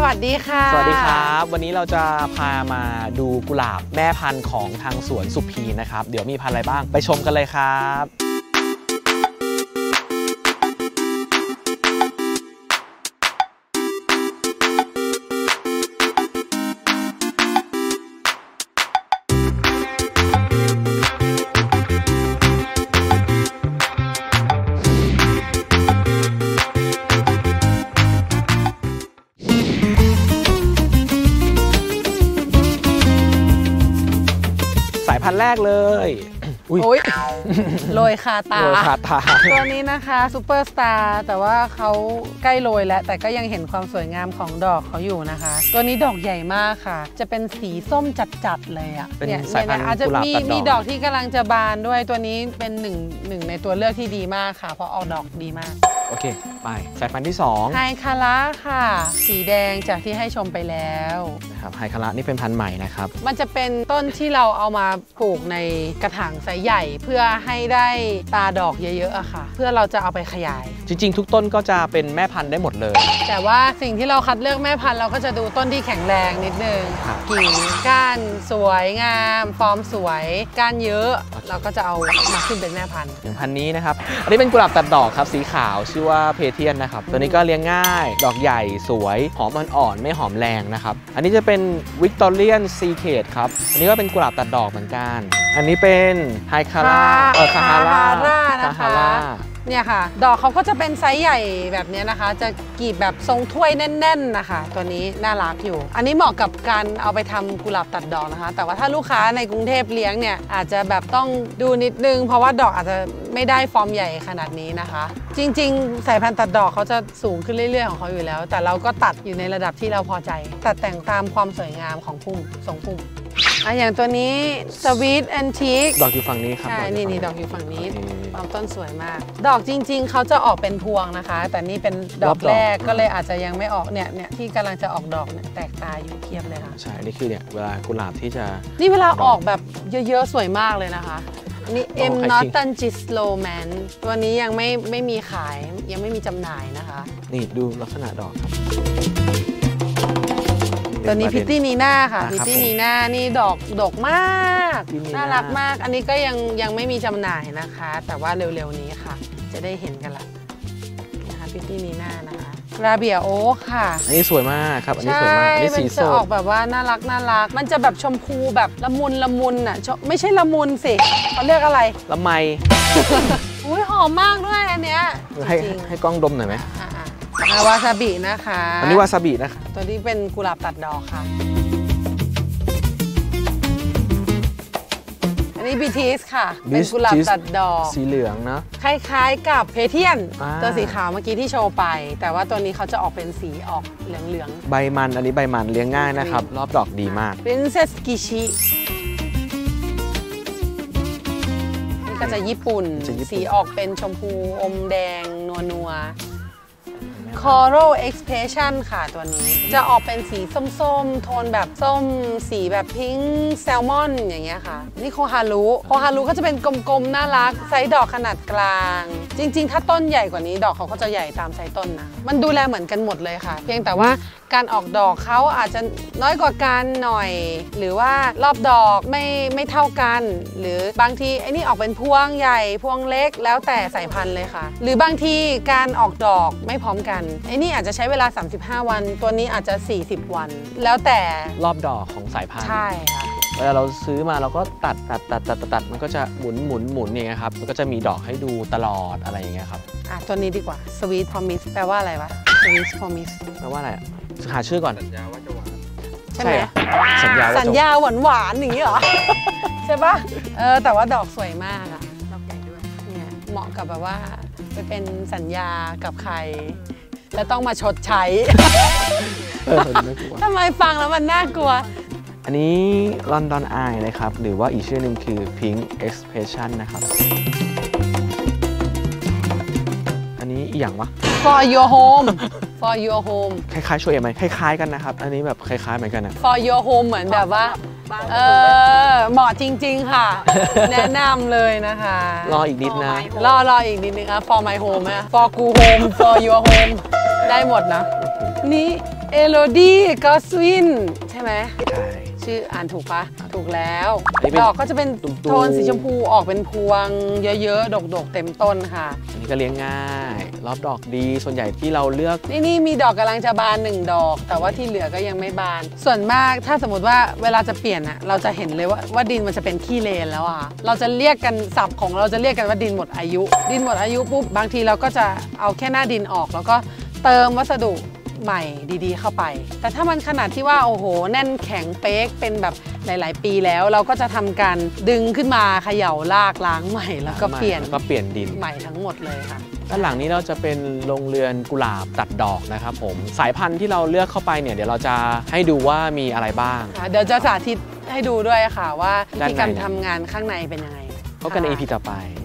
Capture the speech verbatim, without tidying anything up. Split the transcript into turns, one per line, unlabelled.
วัสดีค่ะ
สวัสดีครับวันนี้เราจะพามาดูกุหลาบแม่พันธุ์ของทางสวนสุพีนะครับเดี๋ยวมีพันธุ์อะไรบ้างไปชมกันเลยครับสายพันธุ์แรกเลย
อุ้ยโรยคาตา
โรยคาตา
ตัวนี้นะคะซูเปอร์สตาร์แต่ว่าเขาใกล้โรยแล้วแต่ก็ยังเห็นความสวยงามของดอกเขาอยู่นะคะตัวนี้ดอกใหญ่มากค่ะจะเป็นสีส้มจัดๆเลยอ่ะ
เป็นสายพันธุ์
อาจจะมีมีดอกที่กำลังจะบานด้วยตัวนี้เป็นหนึ่งหนึ่งในตัวเลือกที่ดีมากค่ะเพราะออกดอกดีมาก
โอเคไปสายพันธุ์ที่สอง
ไฮคาระค่ะสีแดงจากที่ให้ชมไปแล้ว
นะครับไฮคาระนี่เป็นพันธุ์ใหม่นะครับ
มันจะเป็นต้นที่เราเอามาปลูกในกระถางไซส์ใหญ่เพื่อให้ได้ตาดอกเยอะๆอะค่ะเพื่อเราจะเอาไปขยาย
จริงๆทุกต้นก็จะเป็นแม่พันธุ์ได้หมดเลย
แต่ว่าสิ่งที่เราคัดเลือกแม่พันธุ์เราก็จะดูต้นที่แข็งแรงนิดนึงกิ่งก้านสวยงามฟอร์มสวยก้านเยอะเราก็จะเอามาขึ้นเป็นแม่พันธุ์
อย่างพันธุ์นี้นะครับอันนี้เป็นกุหลาบตัดดอกครับสีขาวชื่อว่าเพเทียนนะครับตัวนี้ก็เลี้ยงง่ายดอกใหญ่สวยหอมอ่อนๆไม่หอมแรงนะครับอันนี้จะเป็นวิกตอเรียนซีเคดครับอันนี้ก็เป็นกุหลาบตัดดอกเหมือนกันอันนี้เป็นไฮคาร่าเออคาฮาร่า
นะคะเนี่ยค่ะดอกเขาก็จะเป็นไซส์ใหญ่แบบนี้นะคะจะกลีบแบบทรงถ้วยแน่นๆนะคะตัวนี้น่ารักอยู่อันนี้เหมาะกับการเอาไปทำกุหลาบตัดดอกนะคะแต่ว่าถ้าลูกค้าในกรุงเทพเลี้ยงเนี่ยอาจจะแบบต้องดูนิดนึงเพราะว่าดอกอาจจะไม่ได้ฟอร์มใหญ่ขนาดนี้นะคะจริงๆสายพันธุ์ตัดดอกเขาจะสูงขึ้นเรื่อยๆของเขาอยู่แล้วแต่เราก็ตัดอยู่ในระดับที่เราพอใจตัดแต่งตามความสวยงามของพุ่มทรงพุ่มอ่ะอย่างตัวนี้สวีทแอนทิก
ดอกอยู่ฝั่งนี้ครับ
ใช่นี่นี่ดอกอยู่ฝั่งนี้ลำต้นสวยมากดอกจริงๆเขาจะออกเป็นพวงนะคะแต่นี่เป็นดอกแรกก็เลยอาจจะยังไม่ออกเนี่ยเนี่ยที่กำลังจะออกดอกเนี่ยแตกตาอยู่เทียบเลยค่ะ
ใช่นี่คือเนี่ยเวลากุหลาบที่จะ
นี่เวลาออกแบบเยอะๆสวยมากเลยนะคะนี่ M Norton Gisloman ตัวนี้ยังไม่ไม่มีขายยังไม่มีจำหน่ายนะคะ
นี่ดูลักษณะดอกครับ
ตัวนี้พิตตี้นีน่าค่ะพิตตี้นีน่านี่ดอกดกมากน่ารักมากอันนี้ก็ยังยังไม่มีจำหน่ายนะคะแต่ว่าเร็วๆนี้ค่ะจะได้เห็นกันละนะคะพิตตี้นีน่านะคะราเบียโอ๊คค่ะ
อันนี้สวยมากครับอันนี้สวยมากอันนี้สีสด
ออกแบบว่าน่ารักน่ารักมันจะแบบชมพูแบบละมุนละมุนอ่ะไม่ใช่ละมุนสิเขาเรียกอะไร
ละไม
อุ้ยหอมมากด้วยอันเนี้ย
ให้ให้กล้องดมหน่อยไหม
วาซาบินะคะ
อันนี้วาซาบินะคะ
ตัวนี้เป็นกุหลาบตัดดอกค่ะอันนี้บีทิสค่ะเป็นกุหลาบตัดดอก
สีเหลืองนะ
คล้ายๆกับเพเทียนตัวสีขาวเมื่อกี้ที่โชว์ไปแต่ว่าตัวนี้เขาจะออกเป็นสีออกเหลือง
ๆใบมันอันนี้ใบมันเลี้ยงง่ายนะครับรอบดอกดีมาก
Princess Kishi นี่ก็จะญี่ปุ่นสีออกเป็นชมพูอมแดงนัวๆCoral Expression ค่ะตัวนี้จะออกเป็นสีส้มๆโทนแบบส้มสีแบบพิงค์แซลมอนอย่างเงี้ยค่ะนี่โคฮารุโคฮารุก็จะเป็นกลมๆน่ารักไซส์ดอกขนาดกลางจริงๆถ้าต้นใหญ่กว่านี้ดอกเขาก็จะใหญ่ตามไซส์ต้นนะมันดูแลเหมือนกันหมดเลยค่ะเพียงแต่ว่าการออกดอกเขาอาจจะน้อยกว่ากันหน่อยหรือว่ารอบดอกไม่ไม่เท่ากันหรือบางทีไอ้นี่ออกเป็นพวงใหญ่พวงเล็กแล้วแต่สายพันธุ์เลยค่ะหรือบางทีการออกดอกไม่พร้อมกันไอ้นี่อาจจะใช้เวลาสามสิบห้าวันตัวนี้อาจจะสี่สิบวันแล้วแต่
รอบดอกของสายพันธุ์
ใช่ค่ะ
เวลาเราซื้อมาเราก็ตัดตัดตัดตัดตัดมันก็จะหมุนหมุนหมุนอย่างเงี้ยครับมันก็จะมีดอกให้ดูตลอดอะไรอย่างเงี้ยครับ
อ่ะตัวนี้ดีกว่า Sweet Promise แปลว่าอะไรวะ Sweet Promise
แปลว่าอะไรหาชื่อก่อน
สัญญาว่าจะหวาน
ใช่ไหม
สัญญา
สัญญาหวานหวานอย่างนี้เหรอใช่ปะเออแต่ว่าดอกสวยมากอะดอกใหญ่ด้วยเนี่ยเหมาะกับแบบว่าไปเป็นสัญญากับใครแล้วต้องมาชดใช้ทำไมฟังแล้วมันน่ากลัว
อันนี้ London Eye นะครับหรือว่าอีกชื่อหนึ่งคือ Pink Expression นะครับอันนี้อีกอย่างวะ
For your home For your home
คล้ายๆช่วยไหมคล้ายๆกันนะครับอันนี้แบบคล้ายๆเหมือนกันนะ
For your home เหมือนแบบว่าเออเหมาะจริงๆค่ะแนะนำเลยนะคะ
รออีกนิดนะ
รอรออีกนิดนึงอ่ะ For my home อ่ะ Forกู home For your home ได้หมดนะนี่เอโลดี้กอสวินใช่ไหม
ใช่
ชื่ออ่านถูกปะถูกแล้ว
อันนี้เป็น
ดอกก็จะเป็น
ตุ้มๆ
โทนสีชมพูออกเป็นพวงเยอะๆ ดกๆ เต็มต้นค่ะ
อันนี้ก็เลี้ยงง่ายรอบดอกดีส่วนใหญ่ที่เราเลือก
นี่นี่มีดอกกำลังจะบานหนึ่งดอก แต่ว่าที่เหลือก็ยังไม่บาน ส่วนมากถ้าสมมติว่าเวลาจะเปลี่ยนอะเราจะเห็นเลยว่าว่าดินมันจะเป็นขี้เลนแล้วอะเราจะเรียกกันศัพท์ของเราจะเรียกกันว่าดินหมดอายุ ดินหมดอายุปุ๊บบางทีเราก็จะเอาแค่หน้าดินออก แล้วก็เติมวัสดุใหม่ดีๆเข้าไป แต่ถ้ามันขนาดที่ว่าโอ้โหแน่นแข็งเป๊กเป็นแบบหลายๆ ปีแล้วเราก็จะทำการดึงขึ้นมาเขย่าลากล้างใหม่แล้วก็เปลี่ยน
ก็เปลี่ยนดิน
ใหม่ทั้งหมดเลยค่ะ
ด้านหลังนี้เราจะเป็นโรงเรือนกุหลาบตัดดอกนะครับผมสายพันธุ์ที่เราเลือกเข้าไปเนี่ยเดี๋ยวเราจะให้ดูว่ามีอะไรบ้าง
เดี๋ยวจะสาธิตให้ดูด้วยค่ะว่าวิ
ด้าน
ธี
ใน
การทำงานข้างในเป็นยังไง
พบกันใน อี พี ต่อไป